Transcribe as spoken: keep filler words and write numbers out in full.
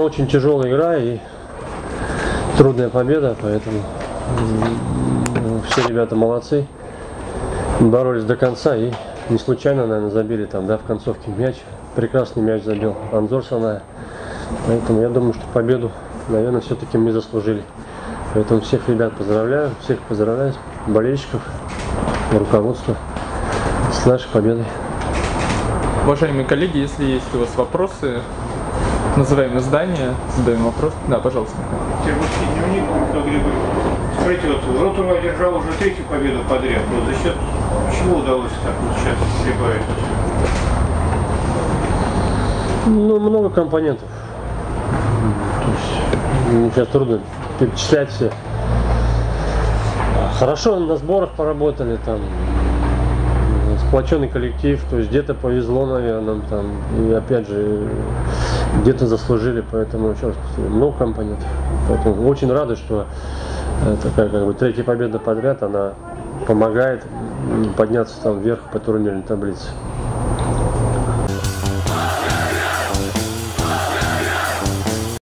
очень тяжелая игра и трудная победа, поэтому все ребята молодцы, боролись до конца и не случайно, наверное, забили там, да, в концовке мяч. Прекрасный мяч забил Анзор Саная. Поэтому я думаю, что победу, наверное, все-таки мы заслужили. Поэтому всех ребят поздравляю, всех поздравляю, болельщиков, руководства с нашей победой. Уважаемые коллеги, если есть у вас вопросы, называем издание, задаем вопрос. Да, пожалуйста. Тербургский дневник, смотрите, вот Ротова одержал уже третью победу подряд. Вот за счет чего удалось так вот сейчас прибавить? Ну, много компонентов. То есть, сейчас трудно перечислять все. Хорошо на сборах поработали, там, сплоченный коллектив, то есть где-то повезло, наверное, там, и опять же, где-то заслужили, поэтому, еще раз повторю, много компонентов. Поэтому очень рады, что такая, как бы, третья победа подряд, она помогает подняться там вверх по турнирной таблице.